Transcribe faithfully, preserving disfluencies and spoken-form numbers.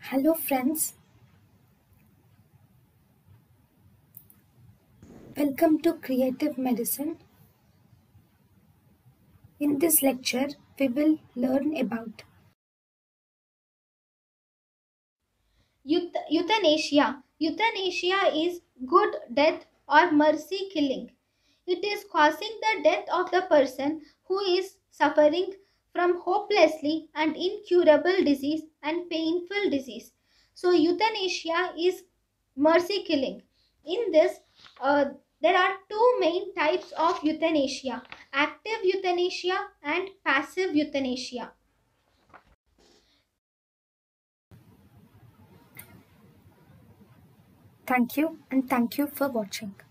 Hello friends, welcome to Creative Medicine. In this lecture, we will learn about Euth- Euthanasia. Euthanasia is good death or mercy killing. It is causing the death of the person who is suffering from hopelessly and incurable disease and painful disease. So, euthanasia is mercy killing. In this, uh, there are two main types of euthanasia: active euthanasia and passive euthanasia. thank you and thank you for watching.